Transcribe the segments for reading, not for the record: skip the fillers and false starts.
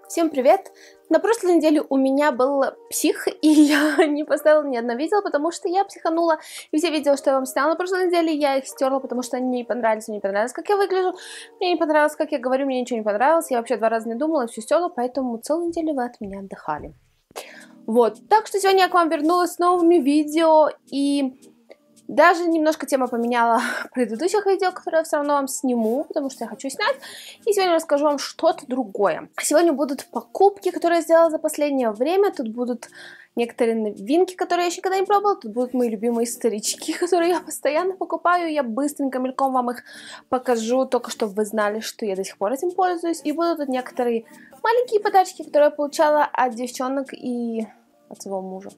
Всем привет! На прошлой неделе у меня был псих, и я не поставила ни одно видео, потому что я психанула. И все видео, что я вам сняла на прошлой неделе, я их стерла, потому что они мне не понравились. Мне не понравилось, как я выгляжу, мне не понравилось, как я говорю, мне ничего не понравилось. Я вообще 2 раза не думала, все стерла, поэтому целую неделю вы от меня отдыхали. Вот, так что сегодня я к вам вернулась с новыми видео, и даже немножко тема поменяла предыдущих видео, которые я все равно вам сниму, потому что я хочу снять. И сегодня расскажу вам что-то другое. Сегодня будут покупки, которые я сделала за последнее время. Тут будут некоторые новинки, которые я еще никогда не пробовала. Тут будут мои любимые старички, которые я постоянно покупаю. Я быстренько, мельком вам их покажу, только чтобы вы знали, что я до сих пор этим пользуюсь. И будут тут некоторые маленькие подарочки, которые я получала от девчонок и от своего мужа.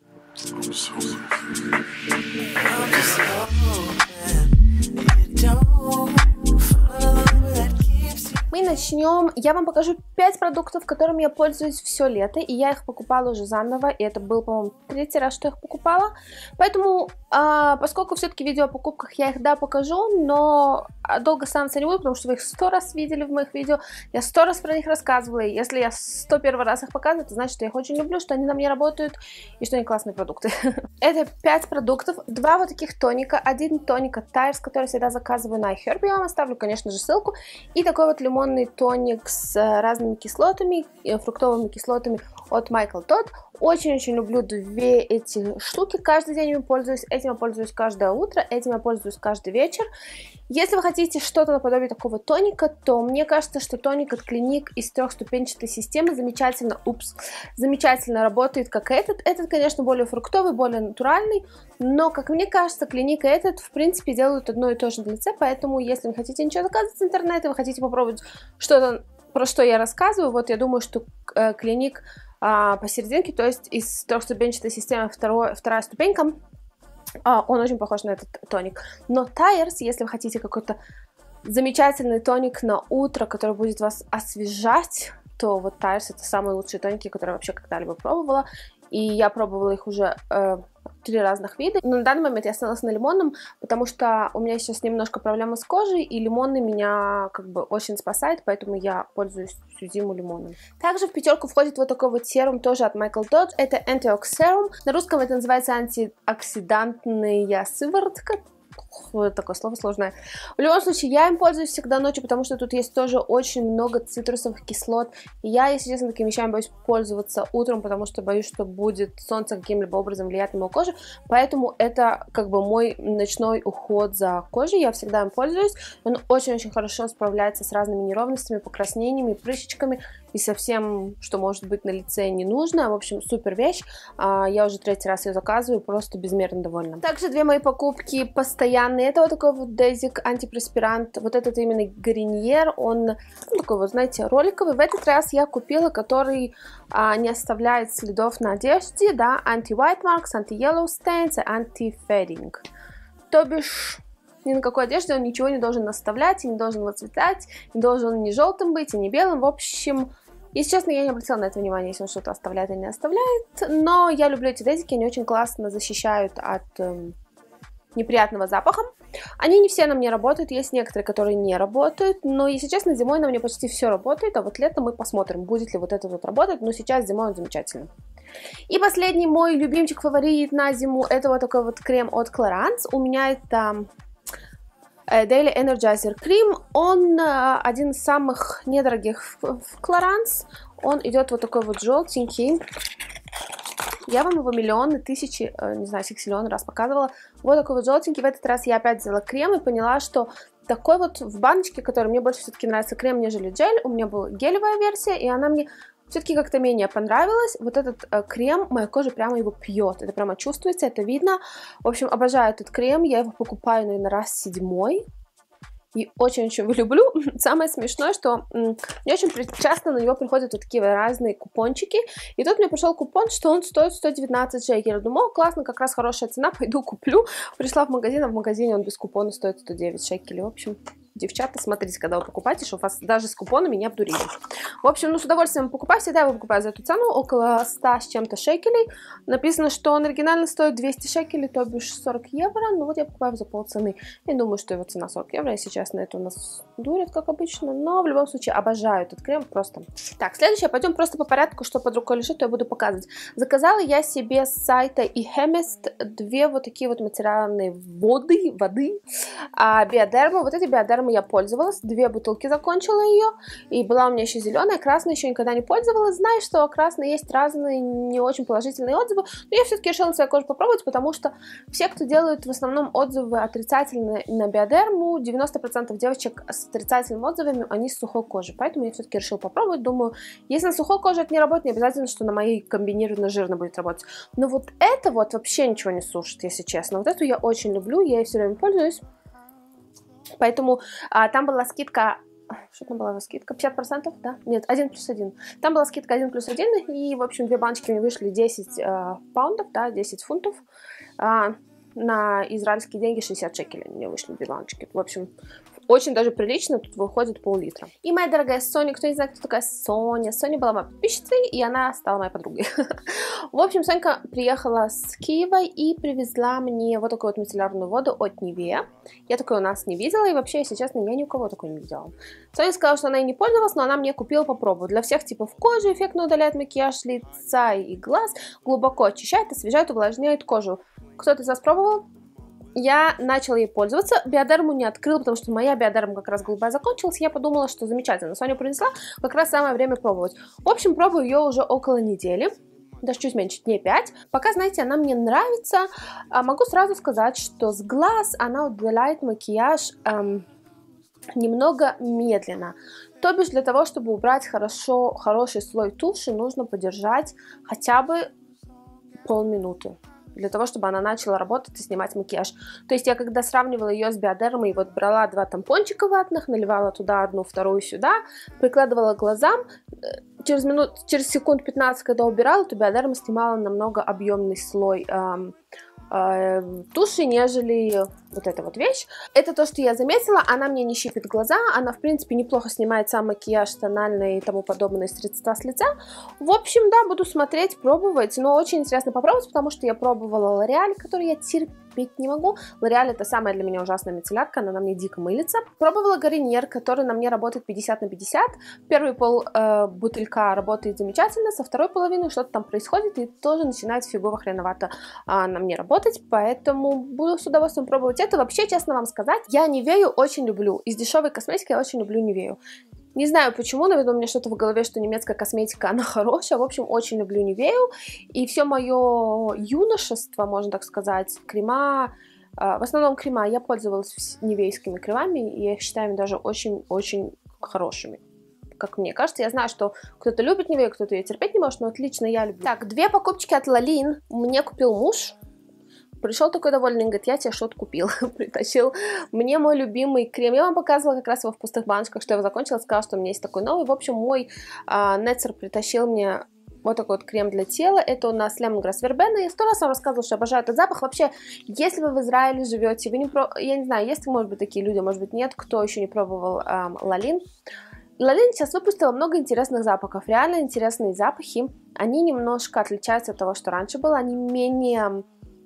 Мы начнем. Я вам покажу 5 продуктов, которыми я пользуюсь все лето, и я их покупала уже заново, и это был, по-моему, 3-й раз, что я их покупала. Поэтому, поскольку все-таки видео о покупках я их, да, покажу, но долго останавливаться не буду, потому что вы их 100 раз видели в моих видео, я 100 раз про них рассказывала, и если я 101 раз их показываю, это значит, что я их очень люблю, что они на мне работают, и что они классные продукты. Это 5 продуктов, 2 вот таких тоника, один тоник от Tires, который всегда заказываю на iHerb, я вам оставлю, конечно же, ссылку, и такой вот лимонный тоник с разными кислотами, фруктовыми кислотами от Michael Todd. Очень-очень люблю 2 эти штуки, каждый день ими пользуюсь, этим я пользуюсь каждое утро, этим я пользуюсь каждый вечер. Если вы хотите что-то наподобие такого тоника, то мне кажется, что тоник от Clinique из 3-ступенчатой системы замечательно работает, как этот. Этот, конечно, более фруктовый, более натуральный, но, как мне кажется, Clinique и этот, в принципе, делают одно и то же на лице, поэтому, если не хотите ничего заказывать с интернета, вы хотите попробовать что-то, про что я рассказываю, вот я думаю, что Clinique посерединке, то есть из 3-ступенчатой системы 2-я ступенька, он очень похож на этот тоник. Но Tires, если вы хотите какой-то замечательный тоник на утро, который будет вас освежать, то вот Tires это самые лучшие тоники, которые я вообще когда-либо пробовала. И я пробовала их уже 3 разных вида. Но на данный момент я остановилась на лимонном, потому что у меня сейчас немножко проблемы с кожей, и лимонный меня как бы очень спасает, поэтому я пользуюсь всю зиму лимонным. Также в пятерку входит вот такой вот серум, тоже от Michael Todd. Это Antiox Serum. На русском это называется антиоксидантная сыворотка. Такое слово сложное. В любом случае, я им пользуюсь всегда ночью, потому что тут есть тоже очень много цитрусовых кислот. И я, если честно, такими вещами боюсь пользоваться утром, потому что боюсь, что будет солнце каким-либо образом влиять на мою кожу. Поэтому это как бы мой ночной уход за кожей. Я всегда им пользуюсь. Он очень-очень хорошо справляется с разными неровностями, покраснениями, прыщичками и со всем, что может быть на лице не нужно. В общем, супер вещь. Я уже 3-й раз ее заказываю, просто безмерно довольна. Также 2 мои покупки постоянные. Это вот такой вот Desic антиперспирант. Вот этот именно Garnier. Он такой вот, знаете, роликовый. В этот раз я купила, который не оставляет следов на одежде, да, anti-white marks, anti-yellow stains, anti-fading. То бишь, ни на какой одежде он ничего не должен оставлять, и не должен выцветать, не должен ни желтым быть, и не белым. В общем, если честно, я не обратила на это внимание, если он что-то оставляет или не оставляет. Но я люблю эти дезики, они очень классно защищают от неприятного запаха. Они не все на мне работают, есть некоторые, которые не работают, но, если честно, зимой на мне почти все работает, а вот летом мы посмотрим, будет ли вот это вот работать, но сейчас зимой он замечательно. И последний мой любимчик, фаворит на зиму, это вот такой вот крем от Clarins. У меня это Daily Energizer крем, он один из самых недорогих в Clarins, он идет вот такой вот желтенький. Я вам его миллионы, тысячи, не знаю, сексиллион раз показывала. Вот такой вот желтенький. В этот раз я опять взяла крем и поняла, что такой вот в баночке, который мне больше все-таки нравится крем, нежели гель. У меня была гелевая версия, и она мне все-таки как-то менее понравилась. Вот этот крем, моя кожа прямо его пьет. Это прямо чувствуется, это видно. В общем, обожаю этот крем. Я его покупаю, наверное, раз 7-й. И очень-очень его люблю. Самое смешное, что мне очень часто на него приходят вот такие разные купончики. И тут мне пришел купон, что он стоит 119 шекелей. Думаю, классно, как раз хорошая цена, пойду куплю. Пришла в магазин, а в магазине он без купона стоит 109 шекелей. В общем, девчата, смотрите, когда вы покупаете, чтобы вас даже с купонами не обдурили. В общем, ну, с удовольствием покупаю, всегда его покупаю за эту цену, около 100 с чем-то шекелей. Написано, что он оригинально стоит 200 шекелей, то бишь 40 евро, ну, вот я покупаю за полцены. Я думаю, что его цена 40 евро, если честно, это у нас дурят, как обычно, но в любом случае обожаю этот крем просто. Так, следующее, пойдем просто по порядку, что под рукой лежит, то я буду показывать. Заказала я себе с сайта eHemist 2 вот такие вот материальные воды, биодерма. Вот эти биодермы я пользовалась, 2 бутылки закончила ее, и была у меня еще зеленая, красная еще никогда не пользовалась. Знаю, что красные есть разные не очень положительные отзывы, но я все-таки решила на своей коже попробовать, потому что все, кто делают в основном отзывы отрицательные на биодерму, 90% девочек с отрицательными отзывами, они с сухой кожей, поэтому я все-таки решила попробовать. Думаю, если на сухой коже это не работает, не обязательно, что на моей комбинированной жирной будет работать. Но вот это вот вообще ничего не сушит, если честно. Вот эту я очень люблю, я ей все время пользуюсь. Поэтому там была скидка, что там была за скидка? 50%, да? Нет, 1+1. Там была скидка 1+1, и, в общем, 2 баночки мне вышли 10 паундов, да, 10 фунтов. На израильские деньги 60 шекелей мне вышли 2 баночки. В общем, очень даже прилично, тут выходит пол-литра. И моя дорогая Соня, кто не знает, кто такая Соня? Соня была моей подписчицей, и она стала моей подругой. В общем, Сонька приехала с Киева и привезла мне вот такую вот мицеллярную воду от Nivea. Я такой у нас не видела, и вообще, если честно, я ни у кого такой не видела. Соня сказала, что она и не пользовалась, но она мне купила попробовать. Для всех типов кожи, эффектно удаляет макияж лица и глаз, глубоко очищает, освежает, увлажняет кожу. Кто-то из вас пробовал? Я начала ей пользоваться, биодерму не открыла, потому что моя биодерма как раз голубая закончилась, я подумала, что замечательно, Соня принесла, как раз самое время пробовать. В общем, пробую ее уже около недели, даже чуть меньше, дней 5. Пока, знаете, она мне нравится, могу сразу сказать, что с глаз она удаляет макияж немного медленно. То бишь, для того, чтобы убрать хороший слой туши, нужно подержать хотя бы полминуты, для того, чтобы она начала работать и снимать макияж. То есть я когда сравнивала ее с биодермой, вот брала 2 тампончика ватных, наливала туда одну, вторую сюда, прикладывала к глазам, через секунд 15, когда убирала, то биодерма снимала намного объемный слой туши, нежели вот эта вот вещь. Это то, что я заметила, она мне не щипит глаза, она, в принципе, неплохо снимает сам макияж, тональные и тому подобные средства с лица. В общем, да, буду смотреть, пробовать, но очень интересно попробовать, потому что я пробовала L'Oréal, который я терпеть не могу. L'Oréal это самая для меня ужасная мицеллярка, она на мне дико мылится. Пробовала Garnier, который на мне работает 50/50. Первый пол бутылька работает замечательно, со второй половины что-то там происходит и тоже начинает фигово хреновато на мне работать, поэтому буду с удовольствием пробовать это. Вообще, честно вам сказать, я Nivea очень люблю. Из дешевой косметики я очень люблю Nivea. Не знаю почему, наверное, у меня что-то в голове, что немецкая косметика, она хорошая. В общем, очень люблю Nivea. И все мое юношество, можно так сказать, крема, в основном крема, я пользовалась нивейскими кремами, и я их считаю даже очень-очень хорошими. Как мне кажется, я знаю, что кто-то любит Nivea, кто-то ее терпеть не может, но отлично я люблю. Так, 2 покупочки от Lalin мне купил муж. Пришел такой довольный, говорит, я тебе что-то купил. Притащил мне мой любимый крем. Я вам показывала как раз его в пустых баночках, что я его закончила, сказала, что у меня есть такой новый. В общем, мой Netzer притащил мне вот такой вот крем для тела. Это у нас Lemongrass Verbena. Я 100 раз вам рассказывала, что обожаю этот запах. Вообще, если вы в Израиле живете, вы не я не знаю, есть, может быть, такие люди, может быть, нет, кто еще не пробовал Lalin. Lalin сейчас выпустила много интересных запахов, реально интересные запахи. Они немножко отличаются от того, что раньше было. Они менее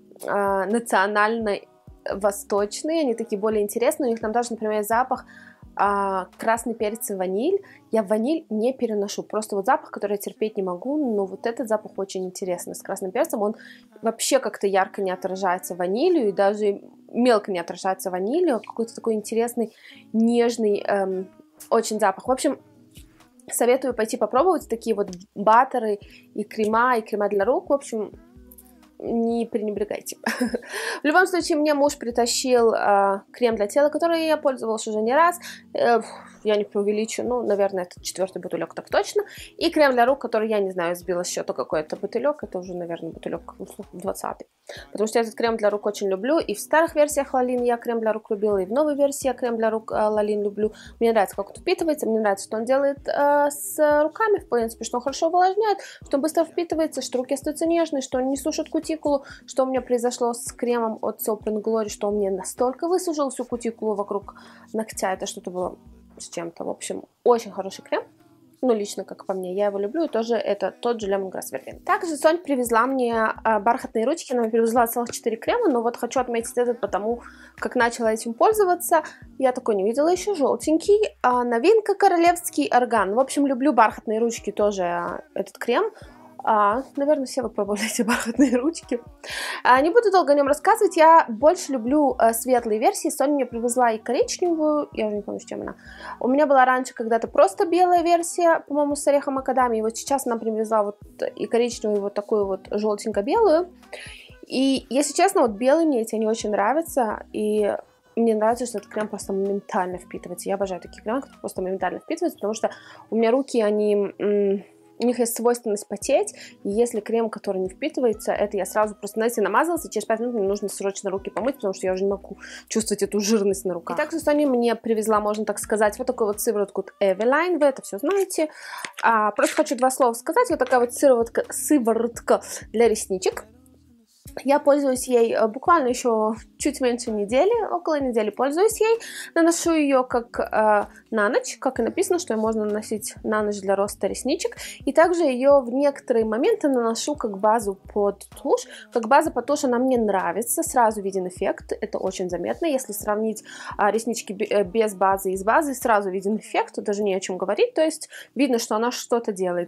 национально восточные, они такие более интересные. У них там даже, например, запах красный перец и ваниль. Я ваниль не переношу, просто вот запах, который я терпеть не могу, но вот этот запах очень интересный с красным перцем. Он вообще как-то ярко не отражается ванилью и даже мелко не отражается ванилью. Какой-то такой интересный, нежный очень запах. В общем, советую пойти попробовать такие вот баттеры и крема для рук. В общем, не пренебрегайте. В любом случае, мне муж притащил крем для тела, который я пользовалась уже не раз. Я не преувеличу, ну, наверное, это 4-й бутылек, так точно. И крем для рук, который, я не знаю, сбила с счета какой-то бутылек. Это уже, наверное, бутылек 20-й. Потому что я этот крем для рук очень люблю. И в старых версиях Lalin я крем для рук любила, и в новой версии я крем для рук Lalin люблю. Мне нравится, как он впитывается, мне нравится, что он делает с руками, в принципе, что он хорошо увлажняет, что он быстро впитывается, что руки остаются нежные, что он не сушит кутикулу. кутикулу. Что у меня произошло с кремом от Soap & Glory, что он мне настолько высушил всю кутикулу вокруг ногтя. Это что-то было с чем-то. В общем, очень хороший крем. Ну, лично, как по мне, я его люблю, и тоже это тот же Lemongrass Verbena. Также Соня привезла мне бархатные ручки, она привезла целых 4 крема, но вот хочу отметить этот, потому как начала этим пользоваться. Я такой не видела еще, желтенький. Новинка королевский орган. В общем, люблю бархатные ручки, тоже этот крем. Наверное, все вы пробовали эти бархатные ручки. Не буду долго о нем рассказывать. Я больше люблю светлые версии. Соня мне привезла и коричневую. Я уже не помню, с чем она. У меня была раньше когда-то просто белая версия, по-моему, с орехом макадамия. И вот сейчас она привезла вот и коричневую, и вот такую вот желтенько-белую. И, если честно, вот белые мне эти не очень нравятся. И мне нравится, что этот крем просто моментально впитывается. Я обожаю такие кремы, которые просто моментально впитываются, потому что у меня руки, они... У них есть свойственность потеть, и если крем, который не впитывается, это я сразу просто, знаете, намазалась, и через 5 минут мне нужно срочно руки помыть, потому что я уже не могу чувствовать эту жирность на руках. И также Соня мне привезла, можно так сказать, вот такую вот сыворотку от Eveline, вы это все знаете. Просто хочу 2 слова сказать. Вот такая вот сыворотка для ресничек. Я пользуюсь ей буквально еще чуть меньше недели, около недели пользуюсь ей. Наношу ее как на ночь, как и написано, что ее можно наносить на ночь для роста ресничек. И также ее в некоторые моменты наношу как базу под тушь. Как база под тушь она мне нравится, сразу виден эффект, это очень заметно. Если сравнить реснички без базы и с базой, сразу виден эффект, даже не о чем говорить, то есть видно, что она что-то делает.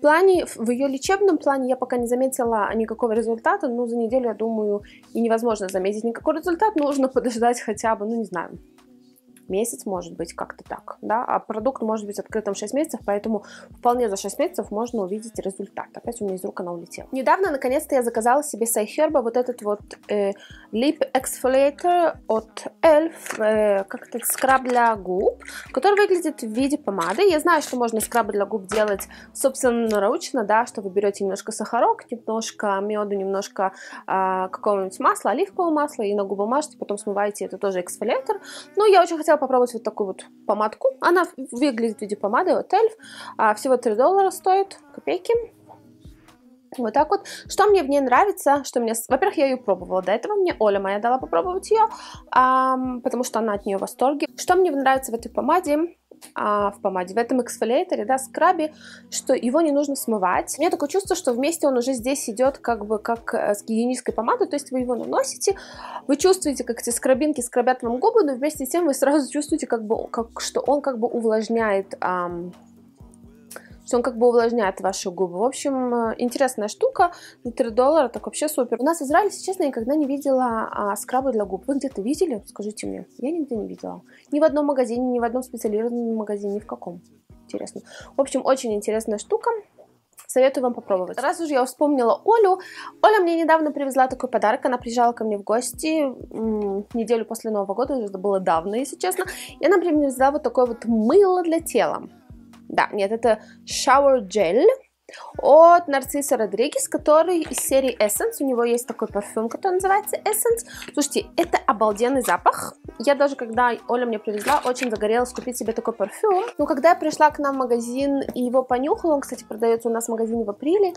В ее лечебном плане я пока не заметила никакого результата, но за неделю, я думаю, и невозможно заметить никакой результат, нужно подождать хотя бы, ну не знаю, месяц, может быть, как-то так, да, а продукт может быть открытым 6 месяцев, поэтому вполне за 6 месяцев можно увидеть результат. Опять у меня из рук она улетела. Недавно, наконец-то, я заказала себе с iHerb вот этот вот Lip Exfoliator от ELF, как-то скраб для губ, который выглядит в виде помады. Я знаю, что можно скрабы для губ делать собственноручно, да, что вы берете немножко сахарок, немножко меду, немножко какого-нибудь масла, оливкового масла, и на губы мажете, потом смываете, это тоже эксфолиатор. Но я очень хотела попробовать вот такую вот помадку. Она выглядит в виде помады от ELF. Всего $3 стоит, копейки. Вот так вот. Что мне в ней нравится, что мне... Во-первых, я ее пробовала до этого, мне Оля моя дала попробовать ее, потому что она от нее в восторге. Что мне нравится в этой помаде, в этом эксфолиаторе, да, скрабе, что его не нужно смывать. У меня такое чувство, что вместе он уже здесь идет как бы как с гигиенической помадой, то есть вы его наносите, вы чувствуете, как эти скрабинки скрабят вам губы, но вместе с тем вы сразу чувствуете, что он как бы увлажняет... что он как бы увлажняет ваши губы. В общем, интересная штука. За $3, так вообще супер. У нас в Израиле, если честно, я никогда не видела скрабы для губ. Вы где-то видели? Скажите мне. Я нигде не видела. Ни в одном магазине, ни в одном специализированном магазине, ни в каком. Интересно. В общем, очень интересная штука. Советую вам попробовать. Раз уже я вспомнила Олю, Оля мне недавно привезла такой подарок. Она приезжала ко мне в гости неделю после Нового года, это было давно, если честно. И она мне привезла вот такое вот мыло для тела. Да, нет, это Shower Gel от Нарцисса Родригес, который из серии Essence. У него есть такой парфюм, который называется Essence. Слушайте, это обалденный запах. Я даже, когда Оля мне привезла, очень загорелась купить себе такой парфюм. Но когда я пришла к нам в магазин и его понюхала, он, кстати, продается у нас в магазине в апреле,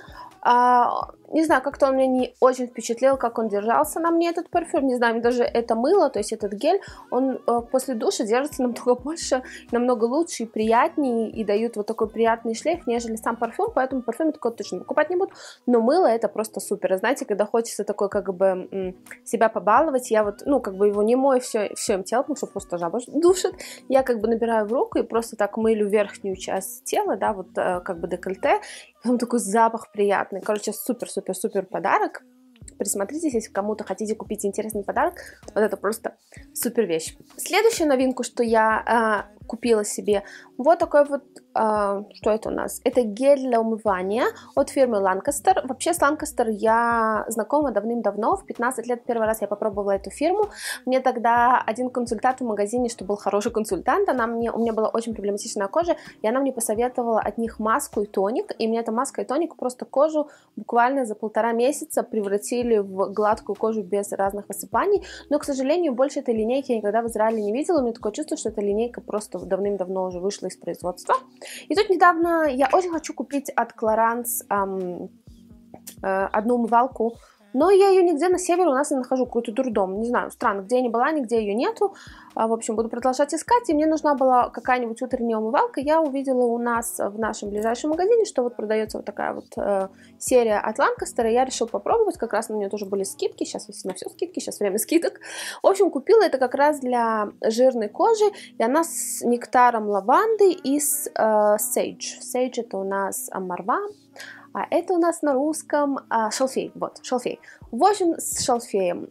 не знаю, как-то он меня не очень впечатлил, как он держался на мне, этот парфюм. Не знаю, даже это мыло, то есть этот гель, он после душа держится намного больше, намного лучше и приятнее, и дают вот такой приятный шлейф, нежели сам парфюм, поэтому парфюм такой точно покупать не буду. Но мыло это просто супер. Знаете, когда хочется такой как бы себя побаловать, я вот, ну, как бы его не мою всем телом, потому что просто жаба душит. Я как бы набираю в руку и просто так мылю верхнюю часть тела, да, вот как бы декольте. Потом такой запах приятный. Короче, супер-супер-супер подарок. Присмотритесь, если кому-то хотите купить интересный подарок. Вот это просто супер вещь. Следующую новинку, что я купила себе, вот такой вот, что это у нас? Это гель для умывания от фирмы Lancaster. Вообще с Lancaster я знакома давным-давно, в 15 лет первый раз я попробовала эту фирму. Мне тогда один консультант в магазине, что был хороший консультант, у меня была очень проблематичная кожа, и она мне посоветовала от них маску и тоник, и мне эта маска и тоник просто кожу буквально за 1,5 месяца превратили в гладкую кожу без разных высыпаний, но, к сожалению, больше этой линейки я никогда в Израиле не видела, у меня такое чувство, что эта линейка просто давным-давно уже вышла из производства. И тут недавно я очень хочу купить от Clarins одну умывалку Но я ее нигде на севере у нас не нахожу, какой-то дурдом, не знаю, странно, где я не была, нигде ее нету. В общем, буду продолжать искать, и мне нужна была какая-нибудь утренняя умывалка. Я увидела у нас в нашем ближайшем магазине, что вот продается вот такая вот серия от Lancaster, и я решила попробовать, как раз на нее тоже были скидки, сейчас на все скидки, сейчас время скидок. В общем, купила это как раз для жирной кожи, и она с нектаром лаванды и с sage. Sage это у нас марва. А это у нас на русском шалфей, вот, шалфей. В общем, с шалфеем.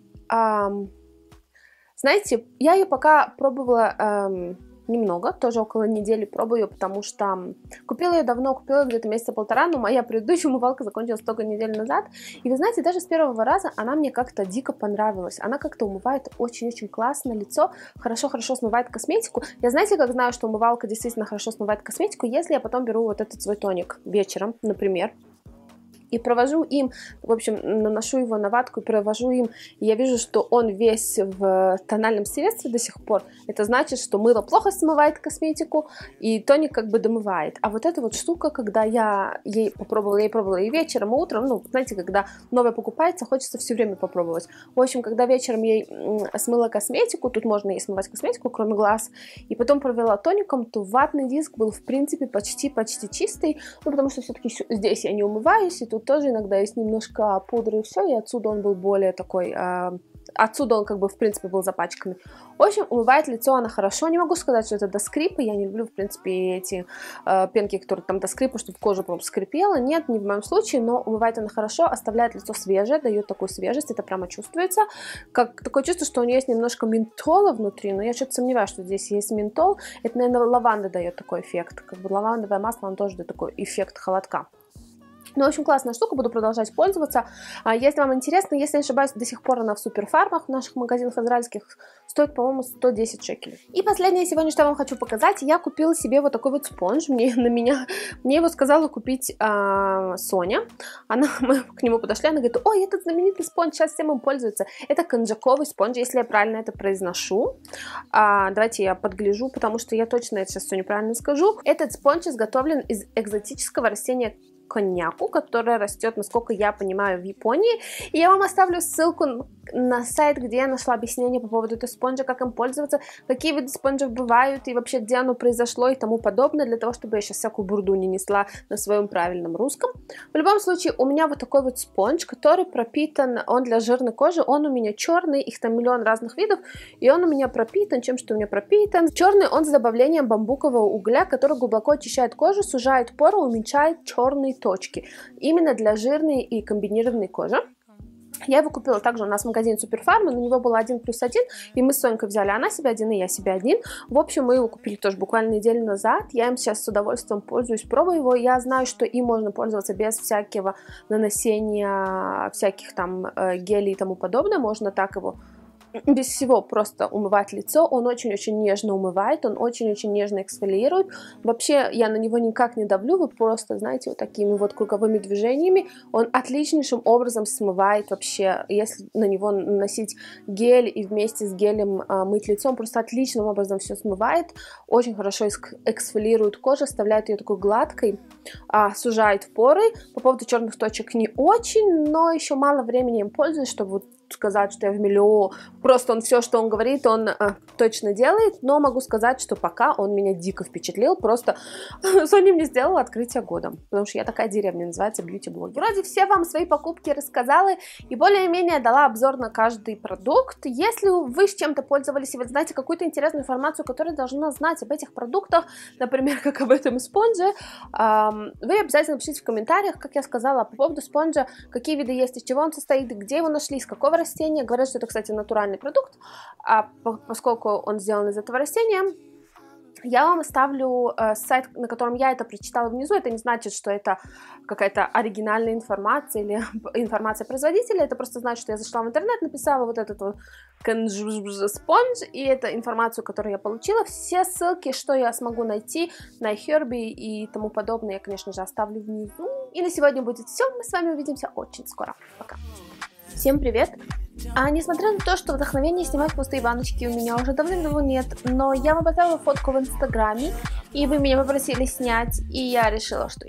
Знаете, я ее пока пробовала немного, тоже около недели пробую, потому что купила ее давно, купила где-то месяца полтора, но моя предыдущая умывалка закончилась только неделю назад. И вы знаете, даже с первого раза она мне как-то дико понравилась. Она как-то умывает очень-очень классно лицо, хорошо-хорошо смывает косметику. Я, знаете, как знаю, что умывалка действительно хорошо смывает косметику, если я потом беру вот этот свой тоник вечером, например, и провожу им, в общем, наношу его на ватку и провожу им, и я вижу, что он весь в тональном средстве до сих пор. Это значит, что мыло плохо смывает косметику, и тоник как бы домывает. А вот эта вот штука, когда я ей пробовала и вечером, и утром, ну, знаете, когда новое покупается, хочется все время попробовать. В общем, когда вечером ей смыла косметику, тут можно ей смывать косметику, кроме глаз, и потом провела тоником, то ватный диск был, в принципе, почти чистый, ну, потому что все-таки здесь я не умываюсь, и тут тоже иногда есть немножко пудры и все, и отсюда он был более такой, отсюда он как бы в принципе был запачканный. В общем, умывает лицо она хорошо, не могу сказать, что это до скрипа, я не люблю в принципе эти пенки, которые там до скрипа, чтобы кожа прям скрипела, нет, не в моем случае, но умывает она хорошо, оставляет лицо свежее, дает такую свежесть, это прямо чувствуется, как такое чувство, что у нее есть немножко ментола внутри, но я что-то сомневаюсь, что здесь есть ментол, это, наверное, лаванда дает такой эффект, как бы лавандовое масло, он тоже дает такой эффект холодка. Ну, в общем, классная штука, буду продолжать пользоваться. Если вам интересно, если не ошибаюсь, до сих пор она в суперфармах, в наших магазинах израильских, стоит, по-моему, 110 шекелей. И последнее сегодня, что я вам хочу показать, я купила себе вот такой вот спонж, мне его сказала купить Соня, мы к нему подошли, она говорит: ой, этот знаменитый спонж, сейчас всем им пользуются, это конжаковый спонж, если я правильно это произношу, давайте я подгляжу, потому что я точно это сейчас все неправильно скажу. Этот спонж изготовлен из экзотического растения коньяку, которая растет, насколько я понимаю, в Японии. И я вам оставлю ссылку на сайт, где я нашла объяснение по поводу этого спонжа, как им пользоваться, какие виды спонжев бывают и вообще где оно произошло и тому подобное, для того, чтобы я сейчас всякую бурду не несла на своем правильном русском. В любом случае, у меня вот такой вот спонж, который пропитан, он для жирной кожи, он у меня черный, их там миллион разных видов, и он у меня пропитан, чем что у меня пропитан. Черный он с добавлением бамбукового угля, который глубоко очищает кожу, сужает поры, уменьшает черные точки. Именно для жирной и комбинированной кожи. Я его купила также у нас в магазине Суперфарма, на него было 1+1, и мы с Сонькой взяли, она себе один, и я себе один. В общем, мы его купили тоже буквально неделю назад, я им сейчас с удовольствием пользуюсь, пробую его, я знаю, что им можно пользоваться без всякого наносения всяких там гелей и тому подобное, можно так его без всего просто умывать лицо, он очень-очень нежно умывает, он очень-очень нежно эксфолиирует. Вообще я на него никак не давлю, вы просто, знаете, вот такими вот круговыми движениями он отличнейшим образом смывает вообще, если на него наносить гель и вместе с гелем мыть лицо, он просто отличным образом все смывает, очень хорошо эксфолиирует кожу, оставляет ее такой гладкой, сужает поры. По поводу черных точек не очень, но еще мало времени им пользуюсь, чтобы вот сказать, что я в миллион, просто он все, что он говорит, он точно делает, но могу сказать, что пока он меня дико впечатлил, просто Соня мне сделала открытие года, потому что я такая деревня, называется бьюти-блогер. Вроде все вам свои покупки рассказала и более-менее дала обзор на каждый продукт. Если вы с чем-то пользовались и вы знаете какую-то интересную информацию, которую должна знать об этих продуктах, например, как об этом спонже, вы обязательно пишите в комментариях, как я сказала, по поводу спонжа, какие виды есть, из чего он состоит, где его нашли, из какого растения. Говорят, что это, кстати, натуральный продукт, поскольку он сделан из этого растения. Я вам оставлю сайт, на котором я это прочитала внизу. Это не значит, что это какая-то оригинальная информация или информация производителя. Это просто значит, что я зашла в интернет, написала вот этот вот спонж, и это информацию, которую я получила. Все ссылки, что я смогу найти на iHerb и тому подобное, я, конечно же, оставлю внизу. И на сегодня будет все. Мы с вами увидимся очень скоро. Пока. Всем привет! Несмотря на то, что вдохновения снимать пустые баночки у меня уже давным-давно нет, но я вам поставила фотку в Инстаграме, и вы меня попросили снять, и я решила, что